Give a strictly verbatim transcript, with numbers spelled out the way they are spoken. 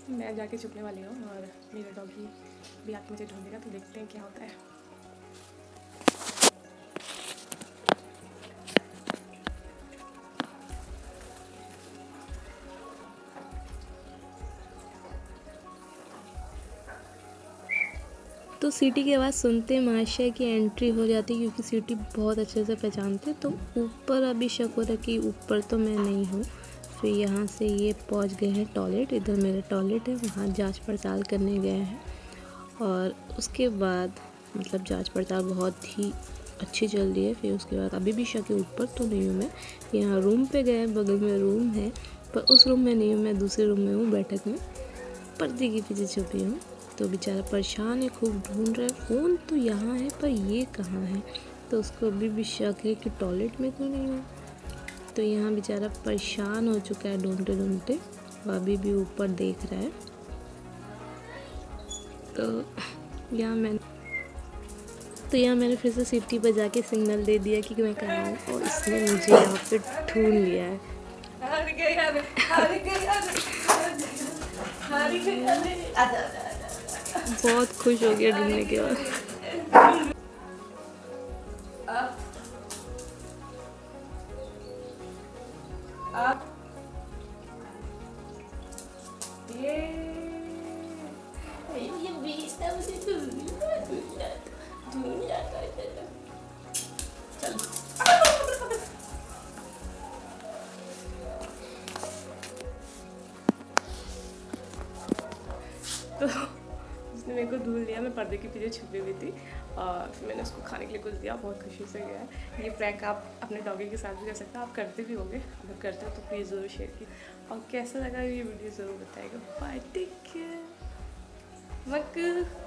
मैं जाके छुपने वाली हूँ और मेरा डॉगी भी आके मुझे ढूंढेगा, तो देखते हैं क्या होता है। तो सीटी की आवाज़ सुनते महाशय की एंट्री हो जाती, क्योंकि सीटी बहुत अच्छे से पहचानते। तो ऊपर अभी शक हो रहा कि ऊपर तो मैं नहीं हूँ। फिर यहाँ से ये पहुँच गए हैं टॉयलेट, इधर मेरा टॉयलेट है, वहाँ जांच पड़ताल करने गए हैं। और उसके बाद मतलब जांच पड़ताल बहुत ही अच्छी चल रही है। फिर उसके बाद अभी भी शक है ऊपर तो नहीं हूँ मैं। यहाँ रूम पे गए, बगल में रूम है, पर उस रूम में नहीं हूँ मैं, दूसरे रूम में हूँ, बैठक में, पर्दे के पीछे छुपी हूँ। तो बेचारा परेशान है, खूब ढूंढ रहा है। फ़ोन तो यहाँ है पर ये कहाँ है, तो उसको अभी भी शक है कि टॉयलेट में तो नहीं हूँ। तो यहाँ बेचारा परेशान हो चुका है ढूंढते ढूंढते, वो अभी भी ऊपर देख रहा है। तो यहाँ मैंने तो यहाँ मैंने फिर से सीटी बजा के सिग्नल दे दिया कि मैं कहाँ हूँ, और इसने मुझे यहाँ पे ढूंढ लिया है। बहुत खुश हो गया ढूंढने के बाद। तो उसने मेरे को ढूंढ लिया, मैं पर्दे के पीछे छुपी हुई थी और फिर मैंने उसको खाने के लिए कुछ दिया, बहुत खुशी से गया है। ये प्रैंक आप अपने डॉगी के साथ भी कर सकते हो, आप करते भी होंगे, अगर करते हो तो प्लीज़ ज़रूर शेयर कीजिए, और कैसा लगा ये वीडियो ज़रूर बताएगा। Bye, take care.